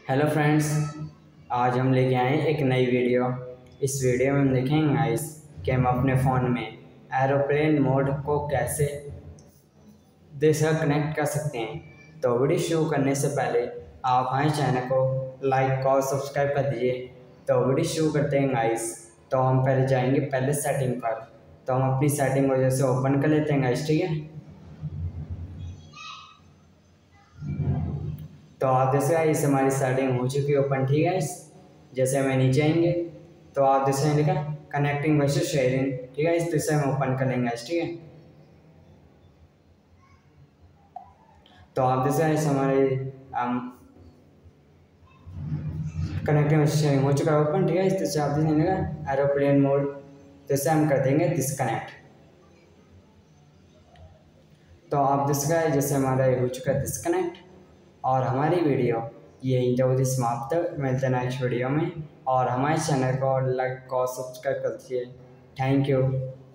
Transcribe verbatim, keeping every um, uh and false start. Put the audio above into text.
Hello friends, आज हम लेके आए हैं एक नई वीडियो। इस वीडियो में हम देखेंगे गाइस कि हम अपने फ़ोन में एरोप्लेन मोड को कैसे देशा कनेक्ट कर सकते हैं। तो वीडियो शुरू करने से पहले आप हमारे चैनल को लाइक और सब्सक्राइब कर दीजिए। तो वीडियो शुरू करते हैं गाइस। तो हम पहले जाएंगे पहले सेटिंग पर। तो हम अपनी सेटिंग वजह से ओपन कर लेते हैं गाइस, ठीक है। तो आप देख सकते इस हमारी सेटिंग हो चुकी है ओपन, ठीक है। इस जैसे हमें नीचे आएंगे तो आप देख सकते लिखा कनेक्टिंग वर्सेस शेयरिंग, ठीक है। इस तरह हम ओपन कर लेंगे, ठीक है। तो आप देख सकते इस हमारे कनेक्टिंग वर्सेस शेयरिंग हो चुका है ओपन, ठीक है। इस तरह से आप देख सकते एरोप्लेन मोड, जैसे हम कर देंगे डिस्कनेक्ट। तो आप देख सकते जैसे हमारा हो चुका है डिस्कनेक्ट और हमारी वीडियो यही जल्दी समाप्त। मिलते हैं नेक्स्ट वीडियो में और हमारे चैनल को लाइक और सब्सक्राइब कर दीजिए। Thank you.